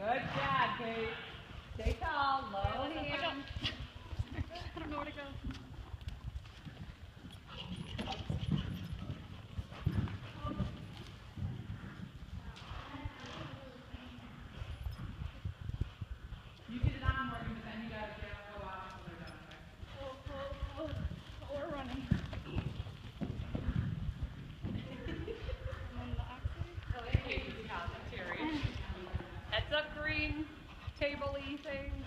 Good job, Kate. Stay tall, low hand. I don't know where to go. You get it on, Morgan, but then you gotta go out until they're done. Oh, we're running. Heads up green, table-y thing.